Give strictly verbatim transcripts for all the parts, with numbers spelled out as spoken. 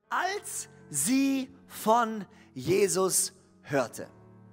als sie von Jesus hörte.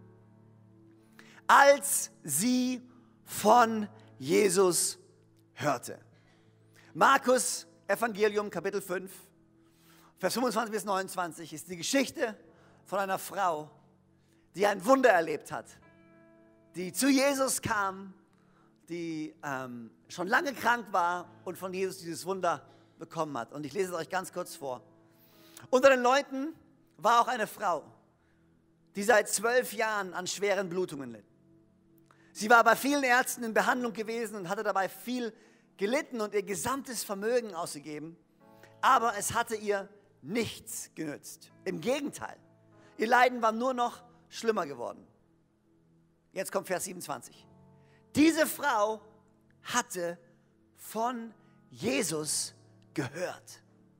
Als sie von Jesus hörte. Markus Evangelium Kapitel fünf, Vers fünfundzwanzig bis neunundzwanzig ist die Geschichte von einer Frau, die ein Wunder erlebt hat, die zu Jesus kam, die ähm, schon lange krank war und von Jesus dieses Wunder bekommen hat. Und ich lese es euch ganz kurz vor. Unter den Leuten war auch eine Frau, die seit zwölf Jahren an schweren Blutungen litt. Sie war bei vielen Ärzten in Behandlung gewesen und hatte dabei viel gelitten und ihr gesamtes Vermögen ausgegeben. Aber es hatte ihr nichts genützt. Im Gegenteil, ihr Leiden war nur noch schlimmer geworden. Jetzt kommt Vers siebenundzwanzig. Diese Frau hatte von Jesus gehört.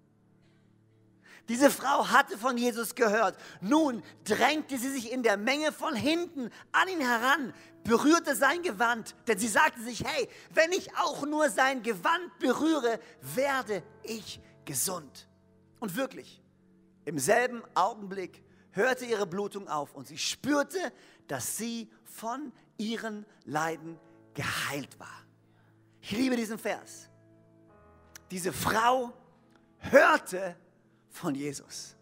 Diese Frau hatte von Jesus gehört. Nun drängte sie sich in der Menge von hinten an ihn heran, berührte sein Gewand, denn sie sagte sich, hey, wenn ich auch nur sein Gewand berühre, werde ich gesund. Und wirklich, im selben Augenblick hörte ihre Blutung auf und sie spürte, dass sie von ihren Leiden geheilt war. Ich liebe diesen Vers. Diese Frau hörte von Jesus.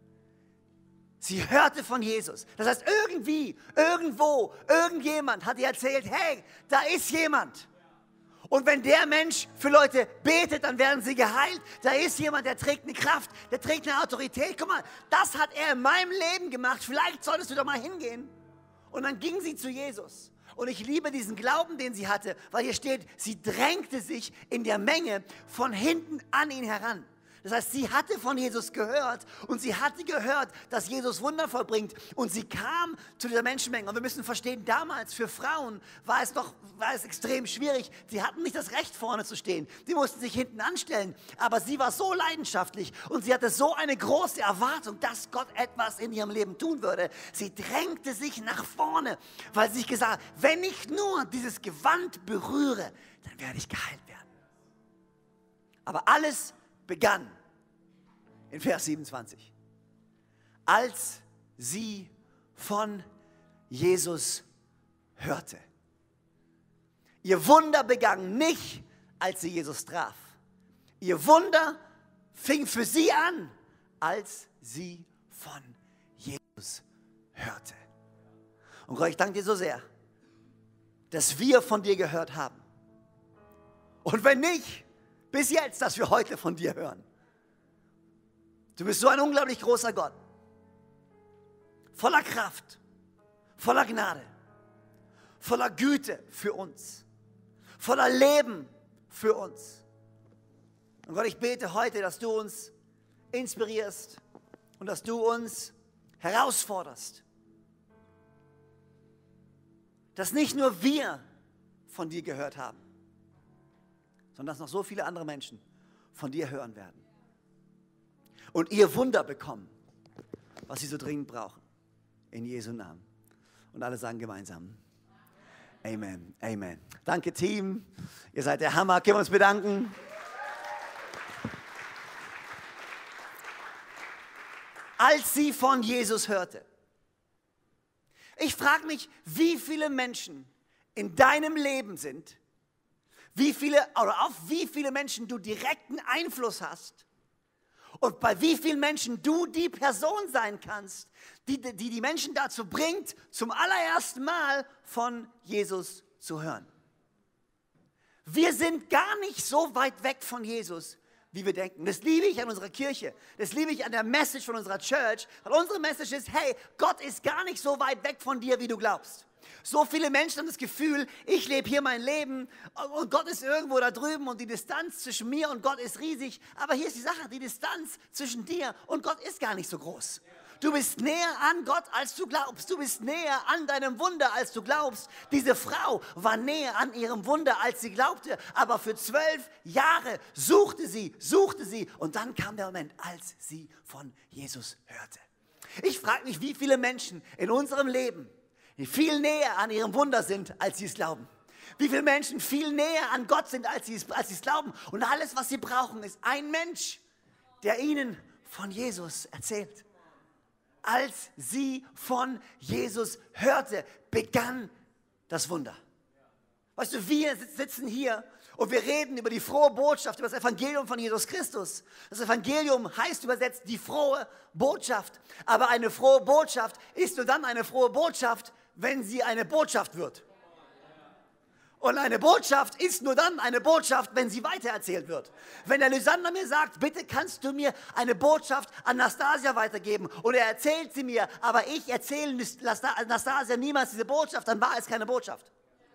Sie hörte von Jesus. Das heißt, irgendwie, irgendwo, irgendjemand hat ihr erzählt, hey, da ist jemand. Und wenn der Mensch für Leute betet, dann werden sie geheilt. Da ist jemand, der trägt eine Kraft, der trägt eine Autorität. Guck mal, das hat er in meinem Leben gemacht. Vielleicht solltest du da mal hingehen. Und dann ging sie zu Jesus. Und ich liebe diesen Glauben, den sie hatte, weil hier steht, sie drängte sich in der Menge von hinten an ihn heran. Das heißt, sie hatte von Jesus gehört und sie hatte gehört, dass Jesus Wunder vollbringt und sie kam zu dieser Menschenmenge. Und wir müssen verstehen, damals für Frauen war es doch war es extrem schwierig. Sie hatten nicht das Recht, vorne zu stehen. Die mussten sich hinten anstellen. Aber sie war so leidenschaftlich und sie hatte so eine große Erwartung, dass Gott etwas in ihrem Leben tun würde. Sie drängte sich nach vorne, weil sie sich gesagt hat, wenn ich nur dieses Gewand berühre, dann werde ich geheilt werden. Aber alles begann in Vers siebenundzwanzig, als sie von Jesus hörte. Ihr Wunder begann nicht, als sie Jesus traf. Ihr Wunder fing für sie an, als sie von Jesus hörte. Und Gott, ich danke dir so sehr, dass wir von dir gehört haben. Und wenn nicht, bis jetzt, dass wir heute von dir hören. Du bist so ein unglaublich großer Gott. Voller Kraft, voller Gnade, voller Güte für uns, voller Leben für uns. Und Gott, ich bete heute, dass du uns inspirierst und dass du uns herausforderst. Dass nicht nur wir von dir gehört haben, sondern dass noch so viele andere Menschen von dir hören werden. Und ihr Wunder bekommen, was sie so dringend brauchen. In Jesu Namen. Und alle sagen gemeinsam, Amen, Amen. Danke Team, ihr seid der Hammer, können wir uns bedanken. Als sie von Jesus hörte. Ich frage mich, wie viele Menschen in deinem Leben sind, wie viele, oder auf wie viele Menschen du direkten Einfluss hast und bei wie vielen Menschen du die Person sein kannst, die die, die Menschen dazu bringt, zum allerersten Mal von Jesus zu hören. Wir sind gar nicht so weit weg von Jesus, wie wir denken. Das liebe ich an unserer Kirche. Das liebe ich an der Message von unserer Church. Weil unsere Message ist, hey, Gott ist gar nicht so weit weg von dir, wie du glaubst. So viele Menschen haben das Gefühl, ich lebe hier mein Leben und Gott ist irgendwo da drüben und die Distanz zwischen mir und Gott ist riesig. Aber hier ist die Sache, die Distanz zwischen dir und Gott ist gar nicht so groß. Du bist näher an Gott, als du glaubst. Du bist näher an deinem Wunder, als du glaubst. Diese Frau war näher an ihrem Wunder, als sie glaubte. Aber für zwölf Jahre suchte sie, suchte sie. Und dann kam der Moment, als sie von Jesus hörte. Ich frage mich, wie viele Menschen in unserem Leben, die viel näher an ihrem Wunder sind, als sie es glauben. Wie viele Menschen viel näher an Gott sind, als sie es, als sie es glauben. Und alles, was sie brauchen, ist ein Mensch, der ihnen von Jesus erzählt. Als sie von Jesus hörte, begann das Wunder. Weißt du, wir sitzen hier und wir reden über die frohe Botschaft, über das Evangelium von Jesus Christus. Das Evangelium heißt übersetzt die frohe Botschaft. Aber eine frohe Botschaft ist nur dann eine frohe Botschaft, wenn sie eine Botschaft wird. Und eine Botschaft ist nur dann eine Botschaft, wenn sie weitererzählt wird. Wenn der Lysander mir sagt, bitte kannst du mir eine Botschaft an Anastasia weitergeben und er erzählt sie mir, aber ich erzähle Anastasia niemals diese Botschaft, dann war es keine Botschaft.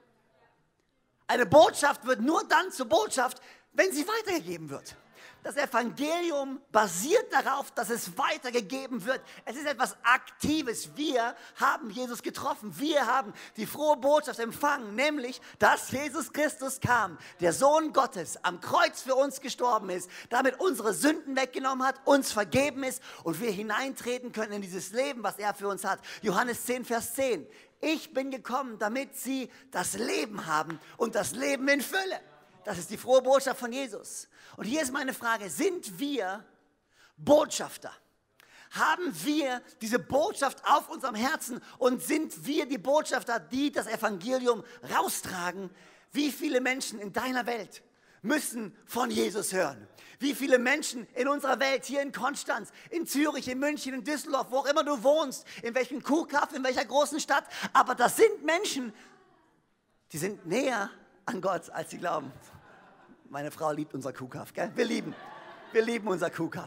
Eine Botschaft wird nur dann zur Botschaft, wenn sie weitergegeben wird. Das Evangelium basiert darauf, dass es weitergegeben wird. Es ist etwas Aktives. Wir haben Jesus getroffen. Wir haben die frohe Botschaft empfangen, nämlich, dass Jesus Christus kam, der Sohn Gottes, am Kreuz für uns gestorben ist, damit unsere Sünden weggenommen hat, uns vergeben ist und wir hineintreten können in dieses Leben, was er für uns hat. Johannes zehn, Vers zehn. Ich bin gekommen, damit sie das Leben haben und das Leben in Fülle. Das ist die frohe Botschaft von Jesus. Und hier ist meine Frage, sind wir Botschafter? Haben wir diese Botschaft auf unserem Herzen und sind wir die Botschafter, die das Evangelium raustragen? Wie viele Menschen in deiner Welt müssen von Jesus hören? Wie viele Menschen in unserer Welt, hier in Konstanz, in Zürich, in München, in Düsseldorf, wo auch immer du wohnst, in welchem Kuhkaff, in welcher großen Stadt, aber das sind Menschen, die sind näher an Gott, als sie glauben. Meine Frau liebt unser Kuhkaff, gell? Wir lieben, wir lieben unser Kuhkaff.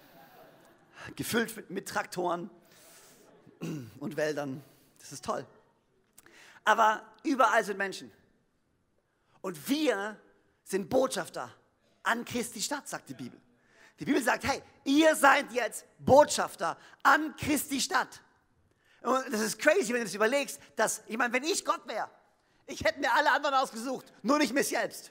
Gefüllt mit, mit Traktoren und Wäldern, das ist toll. Aber überall sind Menschen. Und wir sind Botschafter an Christi Stadt, sagt die Bibel. Die Bibel sagt, hey, ihr seid jetzt Botschafter an Christi Stadt. Und das ist crazy, wenn du das überlegst, dass, ich meine, wenn ich Gott wäre, ich hätte mir alle anderen ausgesucht, nur nicht mich selbst.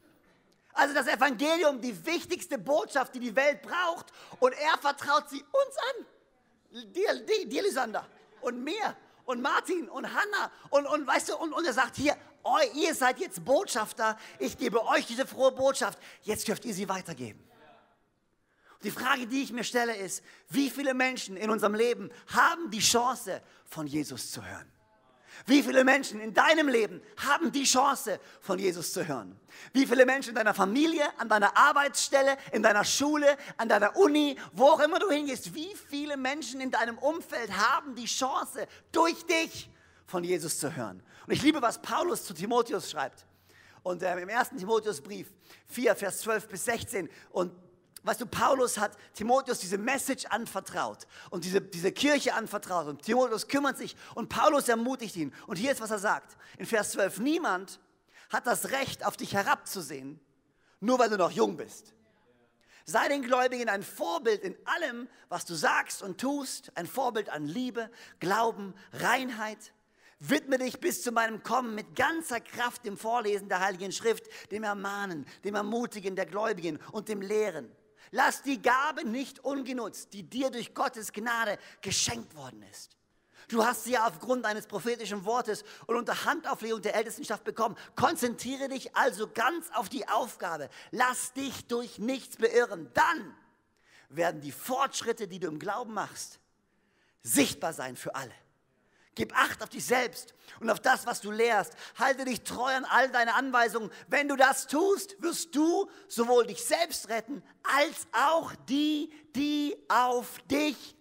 Also das Evangelium, die wichtigste Botschaft, die die Welt braucht, und er vertraut sie uns an. Dir, dir, dir Lysander, und mir, und Martin, und Hannah, und, und weißt du, und, und er sagt hier, oh, ihr seid jetzt Botschafter, ich gebe euch diese frohe Botschaft, jetzt dürft ihr sie weitergeben. Und die Frage, die ich mir stelle, ist, wie viele Menschen in unserem Leben haben die Chance, von Jesus zu hören? Wie viele Menschen in deinem Leben haben die Chance, von Jesus zu hören? Wie viele Menschen in deiner Familie, an deiner Arbeitsstelle, in deiner Schule, an deiner Uni, wo auch immer du hingehst, wie viele Menschen in deinem Umfeld haben die Chance, durch dich von Jesus zu hören? Und ich liebe, was Paulus zu Timotheus schreibt. Und äh, im ersten Timotheusbrief vier, Vers zwölf bis sechzehn. Und weißt du, Paulus hat Timotheus diese Message anvertraut und diese, diese Kirche anvertraut und Timotheus kümmert sich und Paulus ermutigt ihn. Und hier ist, was er sagt, in Vers zwölf, niemand hat das Recht, auf dich herabzusehen, nur weil du noch jung bist. Sei den Gläubigen ein Vorbild in allem, was du sagst und tust, ein Vorbild an Liebe, Glauben, Reinheit. Widme dich bis zu meinem Kommen mit ganzer Kraft dem Vorlesen der Heiligen Schrift, dem Ermahnen, dem Ermutigen der Gläubigen und dem Lehren. Lass die Gabe nicht ungenutzt, die dir durch Gottes Gnade geschenkt worden ist. Du hast sie ja aufgrund eines prophetischen Wortes und unter Handauflegung der Ältestenschaft bekommen. Konzentriere dich also ganz auf die Aufgabe. Lass dich durch nichts beirren. Dann werden die Fortschritte, die du im Glauben machst, sichtbar sein für alle. Gib Acht auf dich selbst und auf das, was du lehrst. Halte dich treu an all deine Anweisungen. Wenn du das tust, wirst du sowohl dich selbst retten, als auch die, die auf dich,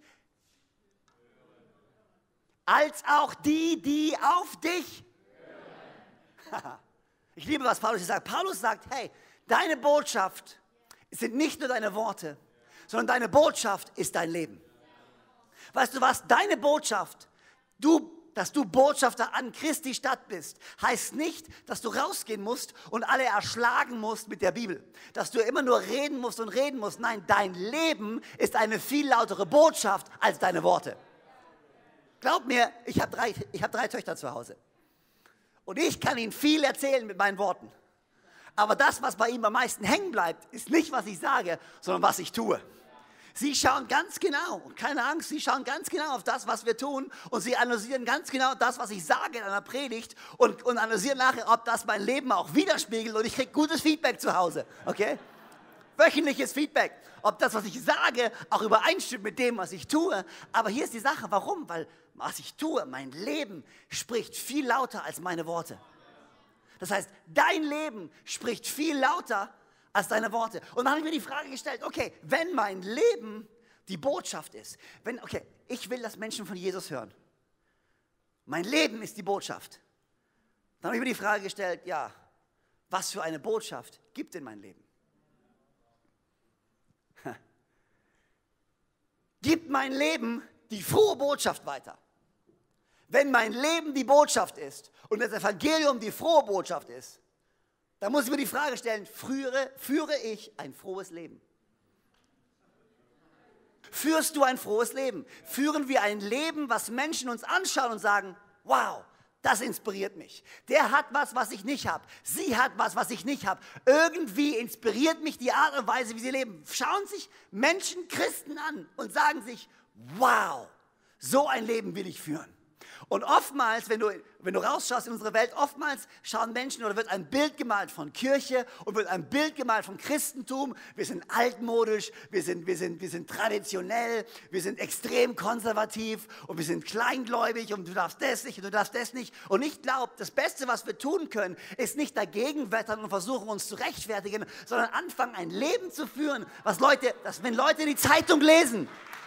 als auch die, die auf dich. Ich liebe, was Paulus hier sagt. Paulus sagt, hey, deine Botschaft sind nicht nur deine Worte, sondern deine Botschaft ist dein Leben. Weißt du was? Deine Botschaft, Du, dass du Botschafter an Christi Stadt bist, heißt nicht, dass du rausgehen musst und alle erschlagen musst mit der Bibel. Dass du immer nur reden musst und reden musst. Nein, dein Leben ist eine viel lautere Botschaft als deine Worte. Glaub mir, ich habe drei, ich hab drei Töchter zu Hause. Und ich kann ihnen viel erzählen mit meinen Worten. Aber das, was bei ihnen am meisten hängen bleibt, ist nicht, was ich sage, sondern was ich tue. Sie schauen ganz genau, und keine Angst, sie schauen ganz genau auf das, was wir tun und sie analysieren ganz genau das, was ich sage in einer Predigt und, und analysieren nachher, ob das mein Leben auch widerspiegelt und ich kriege gutes Feedback zu Hause, okay? Wöchentliches Feedback, ob das, was ich sage, auch übereinstimmt mit dem, was ich tue. Aber hier ist die Sache, warum? Weil was ich tue, mein Leben spricht viel lauter als meine Worte. Das heißt, dein Leben spricht viel lauter als deine Worte. Und dann habe ich mir die Frage gestellt, okay, wenn mein Leben die Botschaft ist, wenn, okay, ich will, dass Menschen von Jesus hören. Mein Leben ist die Botschaft. Dann habe ich mir die Frage gestellt, ja, was für eine Botschaft gibt denn mein Leben? Gibt mein Leben die frohe Botschaft weiter? Wenn mein Leben die Botschaft ist und das Evangelium die frohe Botschaft ist, dann muss ich mir die Frage stellen, führe, führe ich ein frohes Leben? Führst du ein frohes Leben? Führen wir ein Leben, was Menschen uns anschauen und sagen, wow, das inspiriert mich. Der hat was, was ich nicht habe. Sie hat was, was ich nicht habe. Irgendwie inspiriert mich die Art und Weise, wie sie leben. Schauen sich Menschen, Christen an und sagen sich, wow, so ein Leben will ich führen. Und oftmals, wenn du, wenn du rausschaust in unsere Welt, oftmals schauen Menschen oder wird ein Bild gemalt von Kirche und wird ein Bild gemalt vom Christentum. Wir sind altmodisch, wir sind, wir sind, wir sind traditionell, wir sind extrem konservativ und wir sind kleingläubig und du darfst das nicht und du darfst das nicht. Und ich glaube, das Beste, was wir tun können, ist nicht dagegen wettern und versuchen, uns zu rechtfertigen, sondern anfangen, ein Leben zu führen, was Leute, dass wenn Leute die Zeitung lesen,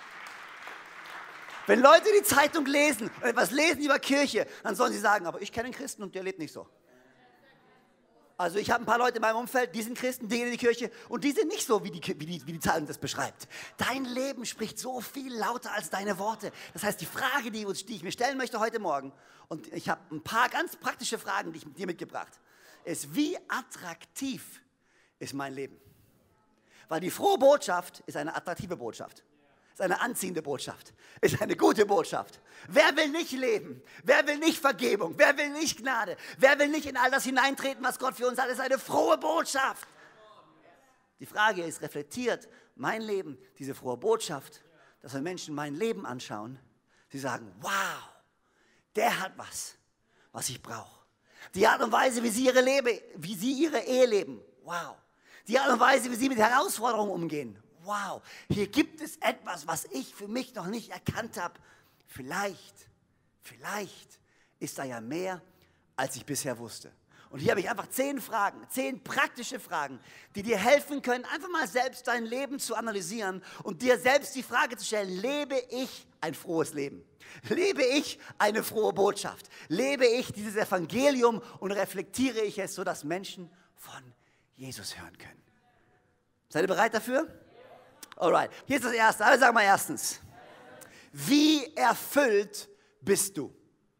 Wenn Leute die Zeitung lesen und etwas lesen über Kirche, dann sollen sie sagen, aber ich kenne einen Christen und der lebt nicht so. Also ich habe ein paar Leute in meinem Umfeld, die sind Christen, die gehen in die Kirche und die sind nicht so, wie die, wie die, wie die Zeitung das beschreibt. Dein Leben spricht so viel lauter als deine Worte. Das heißt, die Frage, die, die ich mir stellen möchte heute Morgen, und ich habe ein paar ganz praktische Fragen, die ich dir mitgebracht, ist, wie attraktiv ist mein Leben? Weil die frohe Botschaft ist eine attraktive Botschaft. Ist eine anziehende Botschaft, ist eine gute Botschaft. Wer will nicht leben? Wer will nicht Vergebung? Wer will nicht Gnade? Wer will nicht in all das hineintreten, was Gott für uns hat? Ist eine frohe Botschaft. Die Frage ist, reflektiert mein Leben diese frohe Botschaft, dass wenn Menschen mein Leben anschauen, sie sagen, wow, der hat was, was ich brauche. Die Art und Weise, wie sie ihre, Lebe, wie sie ihre Ehe leben, wow. Die Art und Weise, wie sie mit Herausforderungen umgehen, wow, hier gibt es etwas, was ich für mich noch nicht erkannt habe. Vielleicht, vielleicht ist da ja mehr, als ich bisher wusste. Und hier habe ich einfach zehn Fragen, zehn praktische Fragen, die dir helfen können, einfach mal selbst dein Leben zu analysieren und dir selbst die Frage zu stellen, lebe ich ein frohes Leben? Lebe ich eine frohe Botschaft? Lebe ich dieses Evangelium und reflektiere ich es, sodass Menschen von Jesus hören können? Seid ihr bereit dafür? Alright, hier ist das Erste. Alle sagen mal erstens. Wie erfüllt bist du?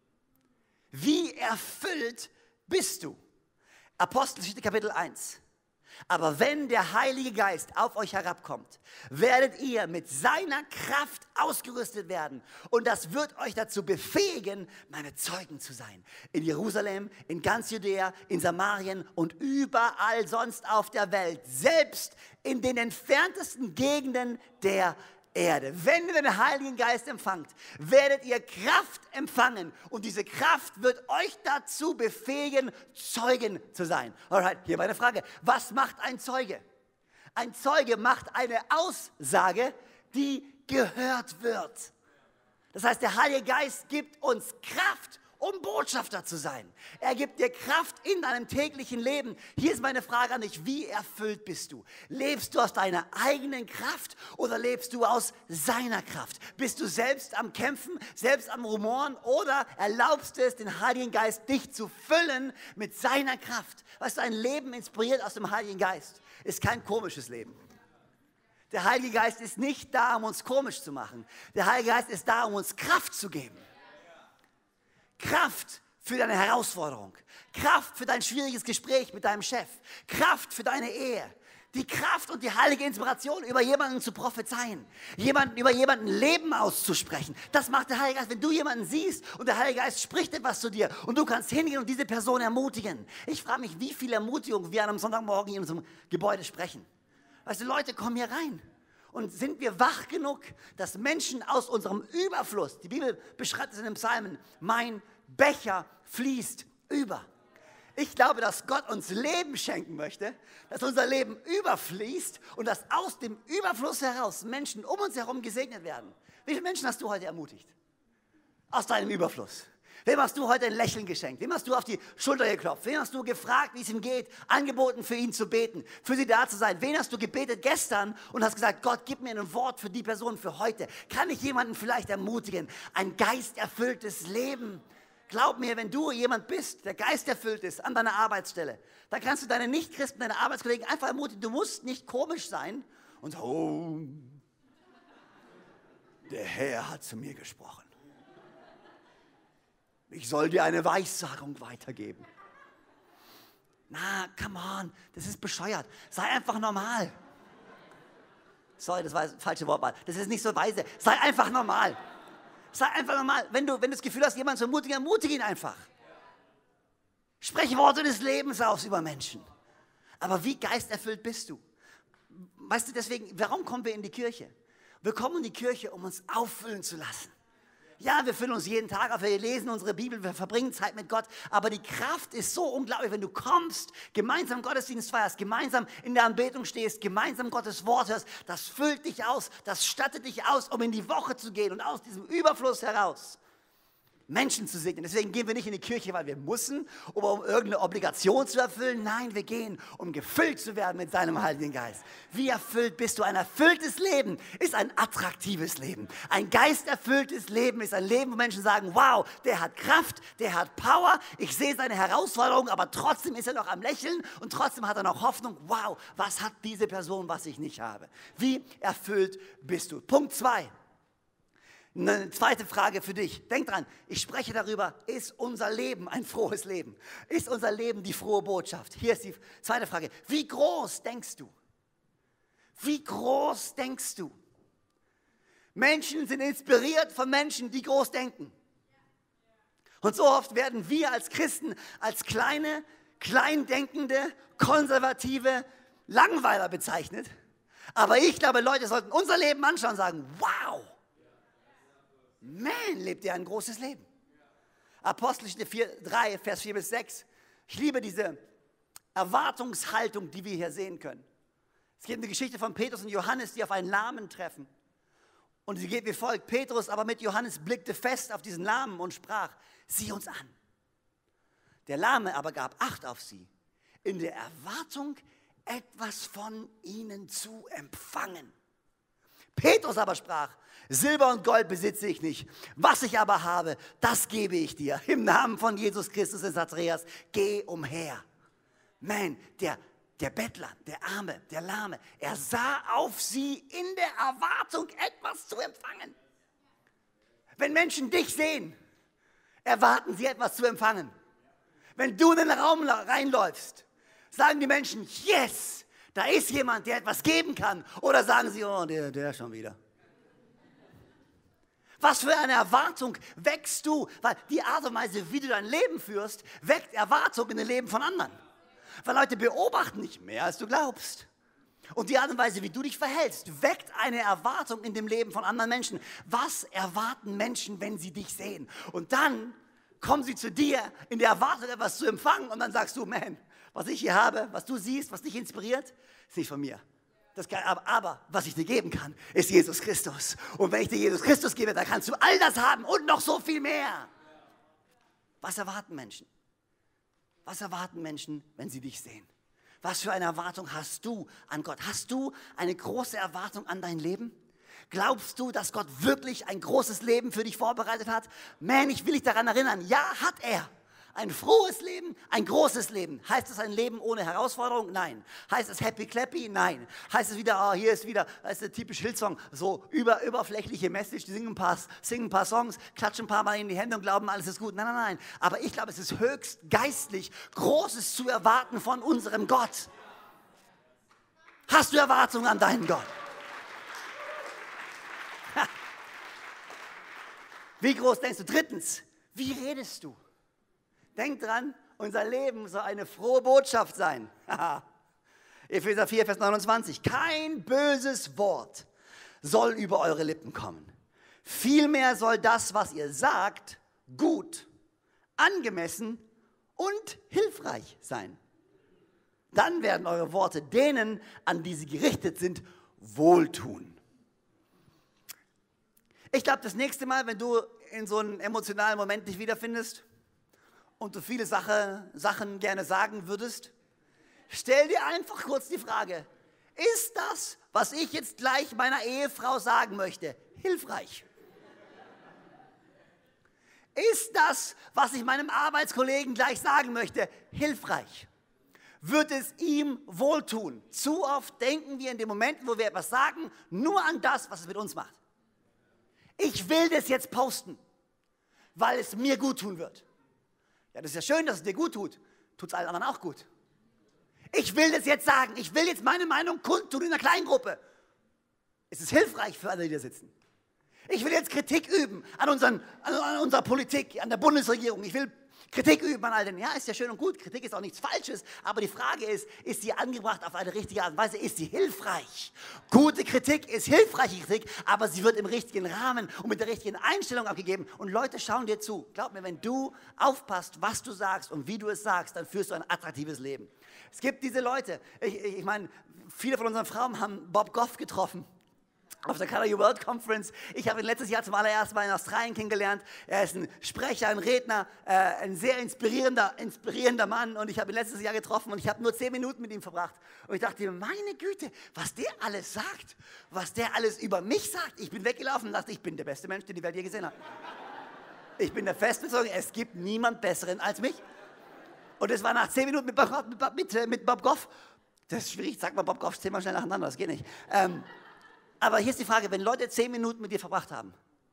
Wie erfüllt bist du? Apostelgeschichte Kapitel eins. Aber wenn der Heilige Geist auf euch herabkommt, werdet ihr mit seiner Kraft ausgerüstet werden. Und das wird euch dazu befähigen, meine Zeugen zu sein. In Jerusalem, in ganz Judäa, in Samarien und überall sonst auf der Welt. Selbst in den entferntesten Gegenden der Erde. Wenn ihr den Heiligen Geist empfangt, werdet ihr Kraft empfangen und diese Kraft wird euch dazu befähigen, Zeugen zu sein. Alright, hier meine Frage. Was macht ein Zeuge? Ein Zeuge macht eine Aussage, die gehört wird. Das heißt, der Heilige Geist gibt uns Kraft, um Botschafter zu sein. Er gibt dir Kraft in deinem täglichen Leben. Hier ist meine Frage an dich, wie erfüllt bist du? Lebst du aus deiner eigenen Kraft oder lebst du aus seiner Kraft? Bist du selbst am Kämpfen, selbst am Rumoren oder erlaubst du es, den Heiligen Geist dich zu füllen mit seiner Kraft? Weißt du, ein Leben inspiriert aus dem Heiligen Geist ist kein komisches Leben. Der Heilige Geist ist nicht da, um uns komisch zu machen. Der Heilige Geist ist da, um uns Kraft zu geben. Kraft für deine Herausforderung, Kraft für dein schwieriges Gespräch mit deinem Chef, Kraft für deine Ehe, die Kraft und die heilige Inspiration, über jemanden zu prophezeien, jemanden, über jemanden Leben auszusprechen. Das macht der Heilige Geist. Wenn du jemanden siehst und der Heilige Geist spricht etwas zu dir und du kannst hingehen und diese Person ermutigen. Ich frage mich, wie viel Ermutigung wir an einem Sonntagmorgen in unserem Gebäude sprechen. Weißt du, Leute kommen hier rein. Und sind wir wach genug, dass Menschen aus unserem Überfluss, die Bibel beschreibt es in den Psalmen, mein Becher fließt über. Ich glaube, dass Gott uns Leben schenken möchte, dass unser Leben überfließt und dass aus dem Überfluss heraus Menschen um uns herum gesegnet werden. Wie viele Menschen hast du heute ermutigt? Aus deinem Überfluss. Wem hast du heute ein Lächeln geschenkt? Wem hast du auf die Schulter geklopft? Wem hast du gefragt, wie es ihm geht? Angeboten, für ihn zu beten, für sie da zu sein? Wen hast du gebetet gestern und hast gesagt, Gott, gib mir ein Wort für die Person für heute? Kann ich jemanden vielleicht ermutigen? Ein geisterfülltes Leben. Glaub mir, wenn du jemand bist, der geisterfüllt ist an deiner Arbeitsstelle, dann kannst du deine Nichtchristen, deine Arbeitskollegen einfach ermutigen. Du musst nicht komisch sein und so, oh, der Herr hat zu mir gesprochen. Ich soll dir eine Weissagung weitergeben. Na, come on, das ist bescheuert. Sei einfach normal. Sorry, das war das falsche Wortwahl. Das ist nicht so weise. Sei einfach normal. Sei einfach normal. Wenn du, wenn du das Gefühl hast, jemanden zu ermutigen, ermutige ihn einfach. Sprech Worte des Lebens aus über Menschen. Aber wie geisterfüllt bist du? Weißt du, deswegen, warum kommen wir in die Kirche? Wir kommen in die Kirche, um uns auffüllen zu lassen. Ja, wir füllen uns jeden Tag auf, wir lesen unsere Bibel, wir verbringen Zeit mit Gott, aber die Kraft ist so unglaublich, wenn du kommst, gemeinsam Gottesdienst feierst, gemeinsam in der Anbetung stehst, gemeinsam Gottes Wort hörst, das füllt dich aus, das stattet dich aus, um in die Woche zu gehen und aus diesem Überfluss heraus Menschen zu segnen. Deswegen gehen wir nicht in die Kirche, weil wir müssen, oder um irgendeine Obligation zu erfüllen. Nein, wir gehen, um gefüllt zu werden mit seinem Heiligen Geist. Wie erfüllt bist du? Ein erfülltes Leben ist ein attraktives Leben. Ein geisterfülltes Leben ist ein Leben, wo Menschen sagen, wow, der hat Kraft, der hat Power, ich sehe seine Herausforderungen, aber trotzdem ist er noch am Lächeln und trotzdem hat er noch Hoffnung. Wow, was hat diese Person, was ich nicht habe? Wie erfüllt bist du? Punkt zwei. Eine zweite Frage für dich. Denk dran, ich spreche darüber, ist unser Leben ein frohes Leben? Ist unser Leben die frohe Botschaft? Hier ist die zweite Frage. Wie groß denkst du? Wie groß denkst du? Menschen sind inspiriert von Menschen, die groß denken. Und so oft werden wir als Christen als kleine, kleindenkende, konservative Langweiler bezeichnet. Aber ich glaube, Leute sollten unser Leben anschauen und sagen, wow! Man, lebt er ein großes Leben. Apostelgeschichte drei, Vers vier bis sechs. Ich liebe diese Erwartungshaltung, die wir hier sehen können. Es gibt eine Geschichte von Petrus und Johannes, die auf einen Lahmen treffen. Und sie geht wie folgt. Petrus aber mit Johannes blickte fest auf diesen Lahmen und sprach, sieh uns an. Der Lahme aber gab Acht auf sie, in der Erwartung, etwas von ihnen zu empfangen. Petrus aber sprach, Silber und Gold besitze ich nicht, was ich aber habe, das gebe ich dir. Im Namen von Jesus Christus des Nazareas, geh umher. Man, der, der Bettler, der Arme, der Lahme, er sah auf sie in der Erwartung, etwas zu empfangen. Wenn Menschen dich sehen, erwarten sie etwas zu empfangen. Wenn du in den Raum reinläufst, sagen die Menschen, yes, da ist jemand, der etwas geben kann. Oder sagen sie, oh, der, der schon wieder. Was für eine Erwartung wächst du? Weil die Art und Weise, wie du dein Leben führst, weckt Erwartung in dem Leben von anderen. Weil Leute beobachten nicht mehr, als du glaubst. Und die Art und Weise, wie du dich verhältst, weckt eine Erwartung in dem Leben von anderen Menschen. Was erwarten Menschen, wenn sie dich sehen? Und dann kommen sie zu dir in der Erwartung, etwas zu empfangen. Und dann sagst du, man, was ich hier habe, was du siehst, was dich inspiriert, ist nicht von mir. Das kann, aber, aber was ich dir geben kann, ist Jesus Christus. Und wenn ich dir Jesus Christus gebe, dann kannst du all das haben und noch so viel mehr. Was erwarten Menschen? Was erwarten Menschen, wenn sie dich sehen? Was für eine Erwartung hast du an Gott? Hast du eine große Erwartung an dein Leben? Glaubst du, dass Gott wirklich ein großes Leben für dich vorbereitet hat? Man, ich will dich daran erinnern, ja, hat er. Ein frohes Leben, ein großes Leben. Heißt es ein Leben ohne Herausforderung? Nein. Heißt es happy clappy? Nein. Heißt es wieder, oh, hier ist wieder, das ist der typische Hillsong, so über, überflächliche Message, die singen ein, paar, singen ein paar Songs, klatschen ein paar Mal in die Hände und glauben, alles ist gut. Nein, nein, nein. Aber ich glaube, es ist höchst geistlich, Großes zu erwarten von unserem Gott. Hast du Erwartungen an deinen Gott? Wie groß denkst du? Drittens, wie redest du? Denk dran, unser Leben soll eine frohe Botschaft sein. Epheser vier, Vers neunundzwanzig. Kein böses Wort soll über eure Lippen kommen. Vielmehr soll das, was ihr sagt, gut, angemessen und hilfreich sein. Dann werden eure Worte denen, an die sie gerichtet sind, wohltun. Ich glaube, das nächste Mal, wenn du in so einem emotionalen Moment dich wiederfindest und du viele Sache, Sachen gerne sagen würdest, stell dir einfach kurz die Frage, ist das, was ich jetzt gleich meiner Ehefrau sagen möchte, hilfreich? Ist das, was ich meinem Arbeitskollegen gleich sagen möchte, hilfreich? Wird es ihm wohltun? Zu oft denken wir in den Momenten, wo wir etwas sagen, nur an das, was es mit uns macht. Ich will das jetzt posten, weil es mir gut tun wird. Ja, das ist ja schön, dass es dir gut tut. Tut es allen anderen auch gut. Ich will das jetzt sagen. Ich will jetzt meine Meinung kundtun in einer Kleingruppe. Es ist hilfreich für alle, die da sitzen. Ich will jetzt Kritik üben an, unseren, an unserer Politik, an der Bundesregierung. Ich will Kritik üben an all den. Ja, ist ja schön und gut. Kritik ist auch nichts Falsches. Aber die Frage ist, ist sie angebracht auf eine richtige Art und Weise? Ist sie hilfreich? Gute Kritik ist hilfreiche Kritik, aber sie wird im richtigen Rahmen und mit der richtigen Einstellung abgegeben. Und Leute schauen dir zu. Glaub mir, wenn du aufpasst, was du sagst und wie du es sagst, dann führst du ein attraktives Leben. Es gibt diese Leute. Ich, ich, ich meine, viele von unseren Frauen haben Bob Goff getroffen. Auf der Color Your World Conference. Ich habe ihn letztes Jahr zum allerersten Mal in Australien kennengelernt. Er ist ein Sprecher, ein Redner, äh, ein sehr inspirierender, inspirierender Mann. Und ich habe ihn letztes Jahr getroffen und ich habe nur zehn Minuten mit ihm verbracht. Und ich dachte, meine Güte, was der alles sagt, was der alles über mich sagt. Ich bin weggelaufen und dachte, ich bin der beste Mensch, den die Welt je gesehen hat. Ich bin der festen Überzeugung, es gibt niemand Besseren als mich. Und es war nach zehn Minuten mit Bob, mit, mit, mit Bob Goff. Das ist schwierig, sag mal Bob Goff zehnmal schnell nacheinander, das geht nicht. Ähm, Aber hier ist die Frage, wenn Leute zehn Minuten mit dir verbracht haben,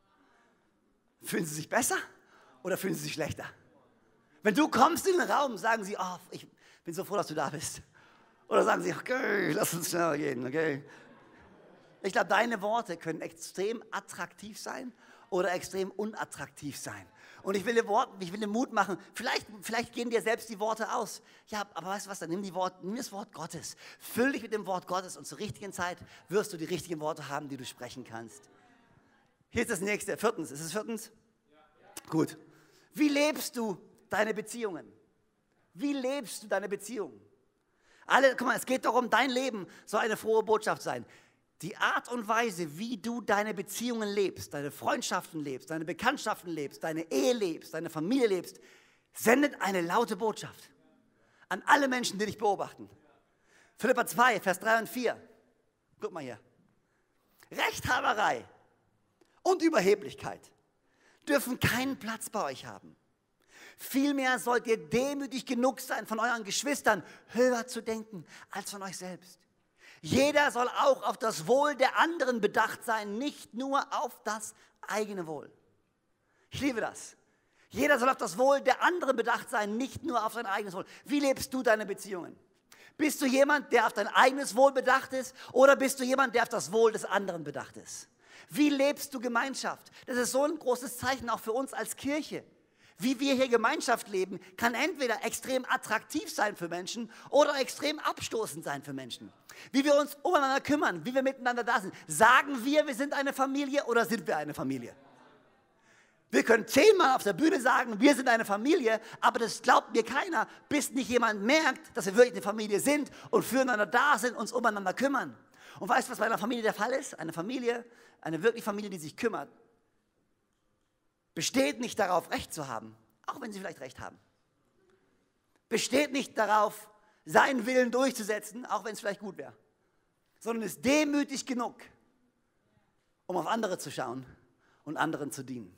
fühlen sie sich besser oder fühlen sie sich schlechter? Wenn du kommst in den Raum, sagen sie, oh, ich bin so froh, dass du da bist. Oder sagen sie, okay, lass uns schneller gehen, okay? Ich glaube, deine Worte können extrem attraktiv sein oder extrem unattraktiv sein. Und ich will dir, Wort, ich will dir Mut machen, vielleicht, vielleicht gehen dir selbst die Worte aus. Ja, aber weißt du was, dann nimm, die Wort, nimm das Wort Gottes. Füll dich mit dem Wort Gottes und zur richtigen Zeit wirst du die richtigen Worte haben, die du sprechen kannst. Hier ist das nächste, viertens. Ist es viertens? Ja. Gut. Wie lebst du deine Beziehungen? Wie lebst du deine Beziehungen? Alle, guck mal, es geht darum, dein Leben soll eine frohe Botschaft sein. Die Art und Weise, wie du deine Beziehungen lebst, deine Freundschaften lebst, deine Bekanntschaften lebst, deine Ehe lebst, deine Familie lebst, sendet eine laute Botschaft an alle Menschen, die dich beobachten. Philipper zwei, Vers drei und vier. Guck mal hier. Rechthaberei und Überheblichkeit dürfen keinen Platz bei euch haben. Vielmehr sollt ihr demütig genug sein, von euren Geschwistern höher zu denken als von euch selbst. Jeder soll auch auf das Wohl der anderen bedacht sein, nicht nur auf das eigene Wohl. Ich liebe das. Jeder soll auf das Wohl der anderen bedacht sein, nicht nur auf sein eigenes Wohl. Wie lebst du deine Beziehungen? Bist du jemand, der auf dein eigenes Wohl bedacht ist, oder bist du jemand, der auf das Wohl des anderen bedacht ist? Wie lebst du Gemeinschaft? Das ist so ein großes Zeichen auch für uns als Kirche. Wie wir hier Gemeinschaft leben, kann entweder extrem attraktiv sein für Menschen oder extrem abstoßend sein für Menschen. Wie wir uns umeinander kümmern, wie wir miteinander da sind. Sagen wir, wir sind eine Familie oder sind wir eine Familie? Wir können zehnmal auf der Bühne sagen, wir sind eine Familie, aber das glaubt mir keiner, bis nicht jemand merkt, dass wir wirklich eine Familie sind und füreinander da sind, uns umeinander kümmern. Und weißt du, was bei einer Familie der Fall ist? Eine Familie, eine wirkliche Familie, die sich kümmert, besteht nicht darauf, Recht zu haben, auch wenn sie vielleicht Recht haben. Besteht nicht darauf, seinen Willen durchzusetzen, auch wenn es vielleicht gut wäre. Sondern ist demütig genug, um auf andere zu schauen und anderen zu dienen.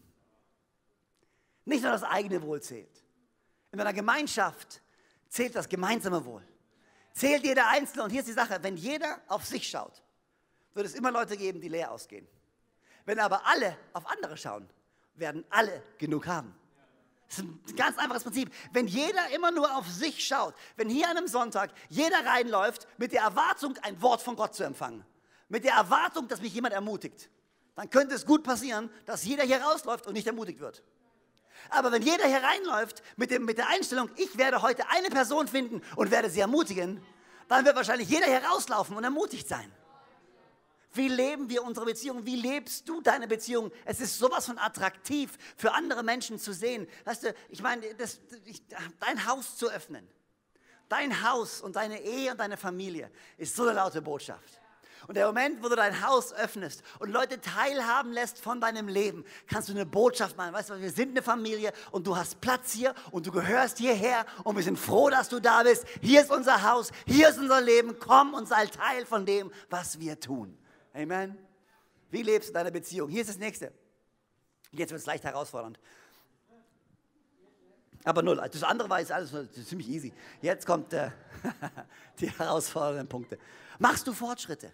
Nicht nur das eigene Wohl zählt. In einer Gemeinschaft zählt das gemeinsame Wohl. Zählt jeder Einzelne. Und hier ist die Sache, wenn jeder auf sich schaut, wird es immer Leute geben, die leer ausgehen. Wenn aber alle auf andere schauen, werden alle genug haben. Das ist ein ganz einfaches Prinzip. Wenn jeder immer nur auf sich schaut, wenn hier an einem Sonntag jeder reinläuft mit der Erwartung, ein Wort von Gott zu empfangen, mit der Erwartung, dass mich jemand ermutigt, dann könnte es gut passieren, dass jeder hier rausläuft und nicht ermutigt wird. Aber wenn jeder hier reinläuft mit, dem, mit der Einstellung, ich werde heute eine Person finden und werde sie ermutigen, dann wird wahrscheinlich jeder hier rauslaufen und ermutigt sein. Wie leben wir unsere Beziehung? Wie lebst du deine Beziehung? Es ist sowas von attraktiv für andere Menschen zu sehen. Weißt du, ich meine, das, ich, dein Haus zu öffnen, dein Haus und deine Ehe und deine Familie ist so eine laute Botschaft. Und der Moment, wo du dein Haus öffnest und Leute teilhaben lässt von deinem Leben, kannst du eine Botschaft machen. Weißt du, wir sind eine Familie und du hast Platz hier und du gehörst hierher und wir sind froh, dass du da bist. Hier ist unser Haus, hier ist unser Leben. Komm und sei Teil von dem, was wir tun. Amen. Wie lebst du deine Beziehung? Hier ist das Nächste. Jetzt wird es leicht herausfordernd. Aber null. Das andere war jetzt alles ziemlich easy. Jetzt kommt äh, die herausfordernden Punkte. Machst du Fortschritte?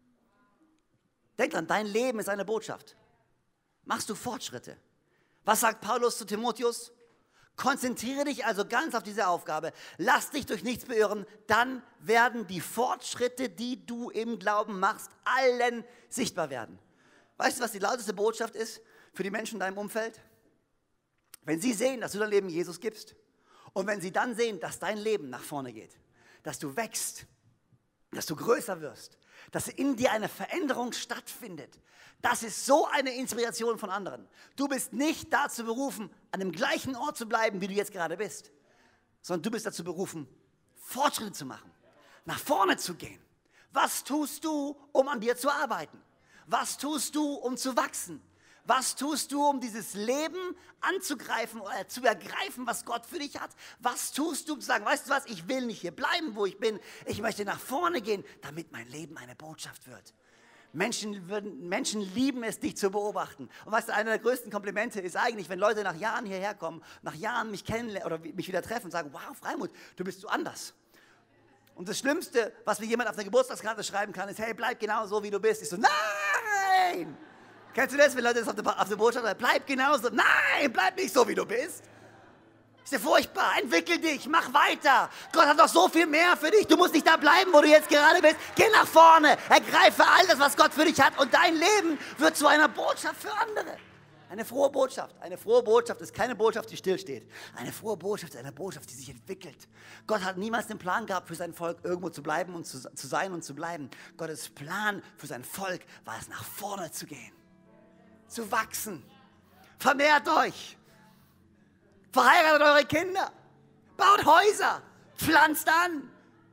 Denk dran, dein Leben ist eine Botschaft. Machst du Fortschritte? Was sagt Paulus zu Timotheus? Konzentriere dich also ganz auf diese Aufgabe. Lass dich durch nichts beirren. Dann werden die Fortschritte, die du im Glauben machst, allen sichtbar werden. Weißt du, was die lauteste Botschaft ist für die Menschen in deinem Umfeld? Wenn sie sehen, dass du dein Leben Jesus gibst und wenn sie dann sehen, dass dein Leben nach vorne geht, dass du wächst, dass du größer wirst, dass in dir eine Veränderung stattfindet. Das ist so eine Inspiration von anderen. Du bist nicht dazu berufen, an dem gleichen Ort zu bleiben, wie du jetzt gerade bist, sondern du bist dazu berufen, Fortschritte zu machen, nach vorne zu gehen. Was tust du, um an dir zu arbeiten? Was tust du, um zu wachsen? Was tust du, um dieses Leben anzugreifen oder zu ergreifen, was Gott für dich hat? Was tust du, um zu sagen, weißt du was, ich will nicht hier bleiben, wo ich bin. Ich möchte nach vorne gehen, damit mein Leben eine Botschaft wird. Menschen, würden, Menschen lieben es, dich zu beobachten. Und weißt du, einer der größten Komplimente ist eigentlich, wenn Leute nach Jahren hierher kommen, nach Jahren mich kennenlernen oder mich wieder treffen und sagen, wow, Freimut, du bist so anders. Und das Schlimmste, was mir jemand auf der Geburtstagskarte schreiben kann, ist, hey, bleib genau so, wie du bist. Ich so, nein! Kennst du das, wenn Leute das auf der, auf der Botschaft sagen, bleib genauso. Nein, bleib nicht so, wie du bist. Ist ja furchtbar. Entwickel dich, mach weiter. Gott hat doch so viel mehr für dich. Du musst nicht da bleiben, wo du jetzt gerade bist. Geh nach vorne, ergreife all das, was Gott für dich hat. Und dein Leben wird zu einer Botschaft für andere. Eine frohe Botschaft. Eine frohe Botschaft ist keine Botschaft, die stillsteht. Eine frohe Botschaft ist eine Botschaft, die sich entwickelt. Gott hat niemals den Plan gehabt, für sein Volk irgendwo zu bleiben und zu, zu sein und zu bleiben. Gottes Plan für sein Volk war es, nach vorne zu gehen. Zu wachsen. Vermehrt euch. Verheiratet eure Kinder. Baut Häuser. Pflanzt an.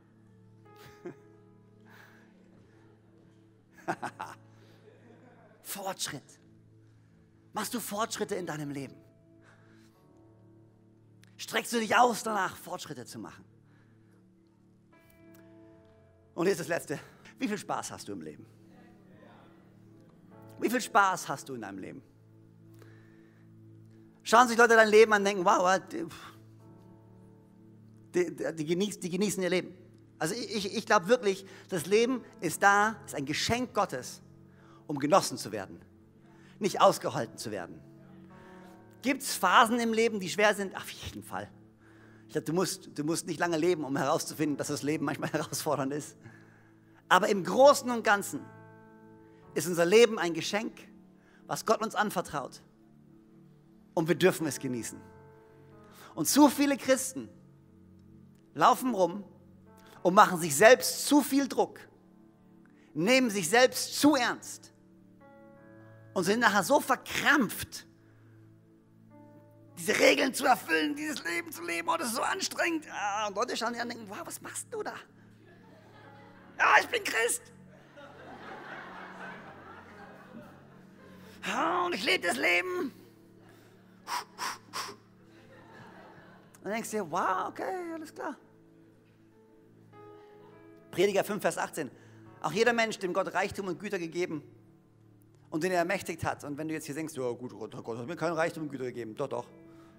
Fortschritt. Machst du Fortschritte in deinem Leben? Streckst du dich aus danach, Fortschritte zu machen? Und hier ist das Letzte. Wie viel Spaß hast du im Leben? Wie viel Spaß hast du in deinem Leben? Schauen sich Leute dein Leben an und denken, wow, die, die, die, genießen, die genießen ihr Leben. Also ich, ich glaube wirklich, das Leben ist da, ist ein Geschenk Gottes, um genossen zu werden, nicht ausgehalten zu werden. Gibt es Phasen im Leben, die schwer sind? Auf jeden Fall. Ich glaube, du musst, du musst nicht lange leben, um herauszufinden, dass das Leben manchmal herausfordernd ist. Aber im Großen und Ganzen ist unser Leben ein Geschenk, was Gott uns anvertraut. Und wir dürfen es genießen. Und zu viele Christen laufen rum und machen sich selbst zu viel Druck, nehmen sich selbst zu ernst und sind nachher so verkrampft, diese Regeln zu erfüllen, dieses Leben zu leben. Oh, das ist so anstrengend. Ja, und Leute schauen dir an und denken, wow, was machst du da? Ja, ich bin Christ. Ja, und ich lebe das Leben. Und dann denkst du dir, wow, okay, alles klar. Prediger fünf, Vers achtzehn. Auch jeder Mensch, dem Gott Reichtum und Güter gegeben und den er ermächtigt hat. Und wenn du jetzt hier denkst, ja gut, Gott, Gott hat mir keinen Reichtum und Güter gegeben. Doch, doch.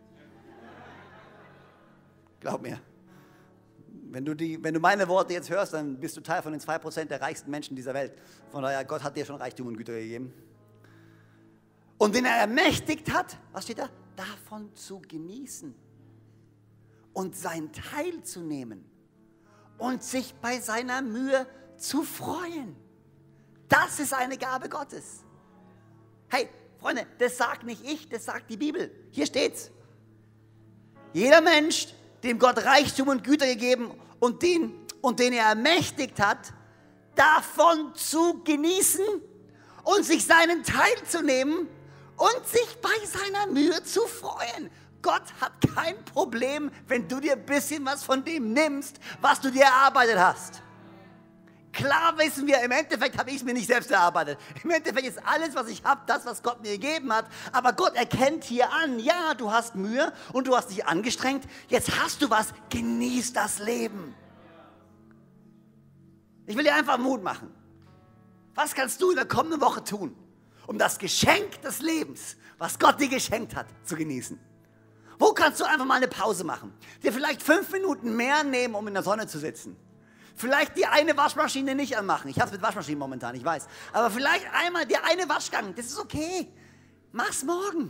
Glaub mir. Wenn du, die, wenn du meine Worte jetzt hörst, dann bist du Teil von den zwei Prozent der reichsten Menschen dieser Welt. Von daher, Gott hat dir schon Reichtum und Güter gegeben. Und den er ermächtigt hat, was steht da? Davon zu genießen und sein Teil zu nehmen und sich bei seiner Mühe zu freuen. Das ist eine Gabe Gottes. Hey, Freunde, das sagt nicht ich, das sagt die Bibel. Hier steht's. Jeder Mensch, dem Gott Reichtum und Güter gegeben und den, und den er ermächtigt hat, davon zu genießen und sich seinen Teil zu nehmen und sich bei seiner Mühe zu freuen. Gott hat kein Problem, wenn du dir ein bisschen was von dem nimmst, was du dir erarbeitet hast. Klar wissen wir, im Endeffekt habe ich es mir nicht selbst erarbeitet. Im Endeffekt ist alles, was ich habe, das, was Gott mir gegeben hat. Aber Gott erkennt hier an, ja, du hast Mühe und du hast dich angestrengt. Jetzt hast du was, genieß das Leben. Ich will dir einfach Mut machen. Was kannst du in der kommenden Woche tun, um das Geschenk des Lebens, was Gott dir geschenkt hat, zu genießen? Wo kannst du einfach mal eine Pause machen? Dir vielleicht fünf Minuten mehr nehmen, um in der Sonne zu sitzen. Vielleicht die eine Waschmaschine nicht anmachen. Ich habe es mit Waschmaschinen momentan, ich weiß. Aber vielleicht einmal der eine Waschgang, das ist okay. Mach's morgen.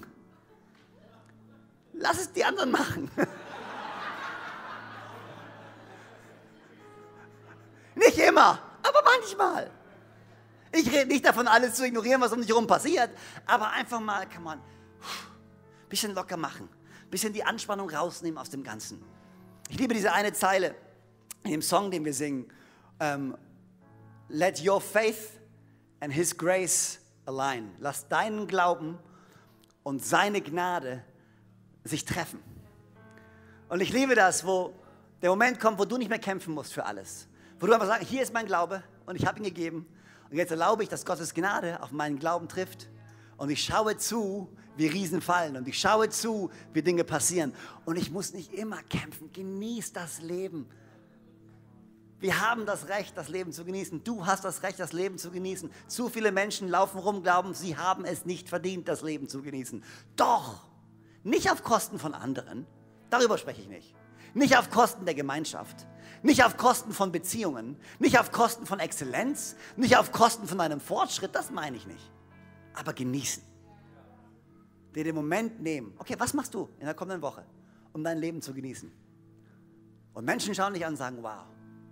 Lass es die anderen machen. Nicht immer, aber manchmal. Ich rede nicht davon, alles zu ignorieren, was um dich herum passiert. Aber einfach mal, kann man ein bisschen locker machen. Ein bisschen die Anspannung rausnehmen aus dem Ganzen. Ich liebe diese eine Zeile in dem Song, den wir singen, um, let your faith and his grace align. Lass deinen Glauben und seine Gnade sich treffen. Und ich liebe das, wo der Moment kommt, wo du nicht mehr kämpfen musst für alles. Wo du einfach sagst, hier ist mein Glaube und ich habe ihn gegeben. Und jetzt erlaube ich, dass Gottes Gnade auf meinen Glauben trifft. Und ich schaue zu, wie Riesen fallen. Und ich schaue zu, wie Dinge passieren. Und ich muss nicht immer kämpfen. Genieß das Leben. Wir haben das Recht, das Leben zu genießen. Du hast das Recht, das Leben zu genießen. Zu viele Menschen laufen rum, glauben, sie haben es nicht verdient, das Leben zu genießen. Doch, nicht auf Kosten von anderen. Darüber spreche ich nicht. Nicht auf Kosten der Gemeinschaft. Nicht auf Kosten von Beziehungen. Nicht auf Kosten von Exzellenz. Nicht auf Kosten von einem Fortschritt. Das meine ich nicht. Aber genießen. Dir den Moment nehmen. Okay, was machst du in der kommenden Woche, um dein Leben zu genießen? Und Menschen schauen dich an und sagen, wow.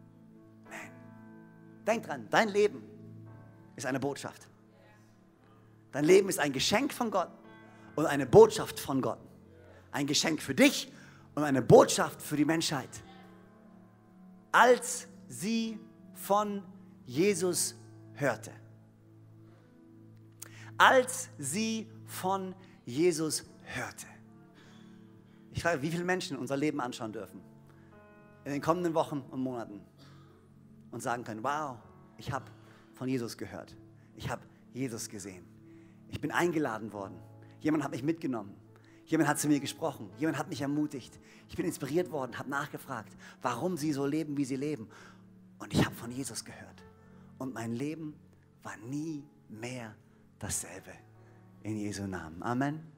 Denk dran, dein Leben ist eine Botschaft. Dein Leben ist ein Geschenk von Gott und eine Botschaft von Gott. Ein Geschenk für dich und eine Botschaft für die Menschheit. Als sie von Jesus hörte. Als sie von Jesus hörte. Ich frage, wie viele Menschen unser Leben anschauen dürfen in den kommenden Wochen und Monaten. Und sagen können, wow, ich habe von Jesus gehört. Ich habe Jesus gesehen. Ich bin eingeladen worden. Jemand hat mich mitgenommen. Jemand hat zu mir gesprochen. Jemand hat mich ermutigt. Ich bin inspiriert worden, habe nachgefragt, warum sie so leben, wie sie leben. Und ich habe von Jesus gehört. Und mein Leben war nie mehr dasselbe. In Jesu Namen. Amen.